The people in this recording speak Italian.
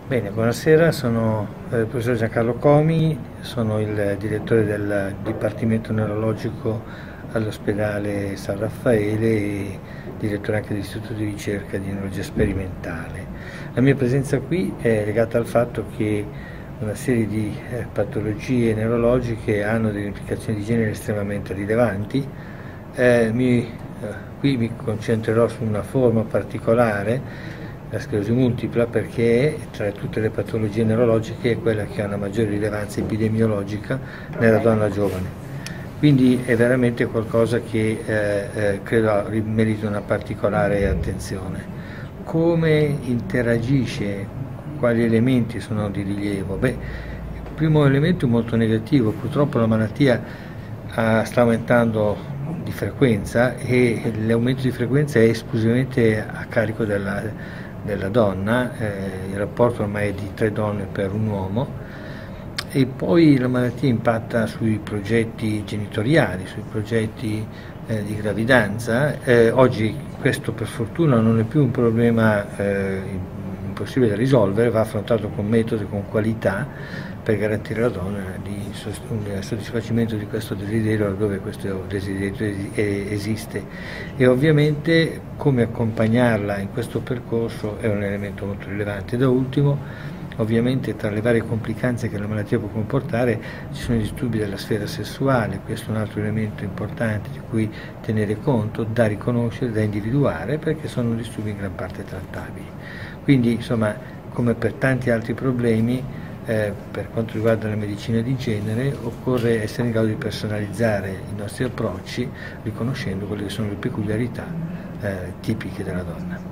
Bene, buonasera, sono il professor Giancarlo Comi, sono il direttore del Dipartimento Neurologico all'ospedale San Raffaele e direttore anche dell'Istituto di ricerca di neurologia sperimentale. La mia presenza qui è legata al fatto che una serie di patologie neurologiche hanno delle implicazioni di genere estremamente rilevanti. Qui mi concentrerò su una forma particolare, la sclerosi multipla, perché tra tutte le patologie neurologiche è quella che ha una maggiore rilevanza epidemiologica nella donna giovane. Quindi è veramente qualcosa che credo meriti una particolare attenzione. Come interagisce, quali elementi sono di rilievo? Beh, il primo elemento è molto negativo, purtroppo la malattia sta aumentando di frequenza e l'aumento di frequenza è esclusivamente a carico della donna, il rapporto ormai è di 3 donne per un uomo, e poi la malattia impatta sui progetti genitoriali, sui progetti di gravidanza. Oggi questo per fortuna non è più un problema impossibile da risolvere, va affrontato con metodo e con qualità per garantire alla donna il soddisfacimento di questo desiderio laddove questo desiderio esiste, e ovviamente come accompagnarla in questo percorso è un elemento molto rilevante. Da ultimo, ovviamente, tra le varie complicanze che la malattia può comportare ci sono i disturbi della sfera sessuale. Questo è un altro elemento importante di cui tenere conto, da riconoscere, da individuare, perché sono disturbi in gran parte trattabili. Quindi, insomma, come per tanti altri problemi, per quanto riguarda la medicina di genere, occorre essere in grado di personalizzare i nostri approcci riconoscendo quelle che sono le peculiarità tipiche della donna.